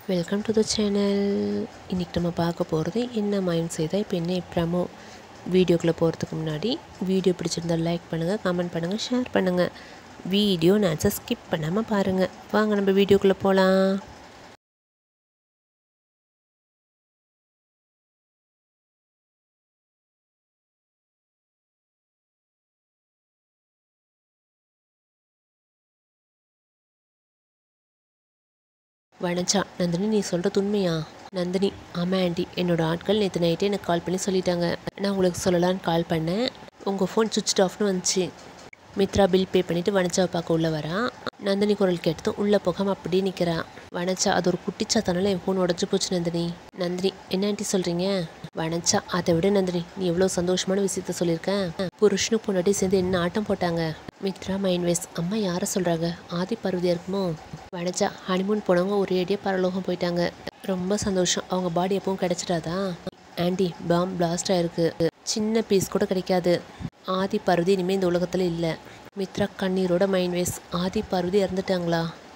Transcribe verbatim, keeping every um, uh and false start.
Welcome to the channel. இன்றைக்கி நம்ம பார்க்க போகிறது என்ன மயம் செய்தால் பெண்ணே ப்ரமோ. வீடியோக்குள்ளே போகிறதுக்கு முன்னாடி வீடியோ பிடிச்சிருந்தால் லைக் பண்ணுங்கள், கமெண்ட் பண்ணுங்கள், ஷேர் பண்ணுங்கள். வீடியோ நான் ஸ்கிப் பண்ணாமல் பாருங்கள். வாங்க நம்ம வீடியோக்குள்ளே போகலாம். வணச்சா நந்தினி, நீ சொல்கிறது உண்மையா? நந்தினி, ஆமாம் ஆண்டி, என்னோடய ஆட்கள் நேற்று நைட்டே எனக்கு கால் பண்ணி சொல்லிட்டாங்க. நான் உங்களுக்கு சொல்லலான்னு கால் பண்ணேன். உங்கள் ஃபோன் சுவிட்ச் ஆஃப்னு வந்துச்சு. மித்ரா பில் பே பண்ணிவிட்டு வனச்சாவை பார்க்க உள்ளே வரா. நந்தினி குரல் கேட்டதும் உள்ளே போகாமல் அப்படியே நிற்கிறா. வனச்சா, அது ஒரு குட்டிச்சாத்தானால என் ஃபோன் உடஞ்சி போச்சு நந்தினி. நந்தினி, என்ன ஆண்டி சொல்கிறீங்க? வனச்சா, அதை விட நந்தினி, நீ எவ்வளோ சந்தோஷமான விஷயத்த சொல்லியிருக்கேன். புருஷனும் பொண்டாட்டி சேர்ந்து என்ன ஆட்டம் போட்டாங்க. மித்ரா மைண்ட்வேஸ், அம்மா யாரை சொல்கிறாங்க? ஆதி பார்வதியாக இருக்குமோ? வனச்சா, ஹனிமூன் போனவங்க ஒரே அடியாக பரலோகம் போயிட்டாங்க. ரொம்ப சந்தோஷம். அவங்க பாடி எப்பவும் கிடச்சிடாதா? ஆண்டி, பாம் பிளாஸ்ட் ஆகிருக்கு. சின்ன பீஸ் கூட கிடைக்காது. ஆதி பார்வதி இனிமேல் இந்த உலகத்தில் இல்லை. மித்ரா கண்ணீரோட மைண்ட்வேஸ், ஆதி பார்வதி இறந்துட்டாங்களா?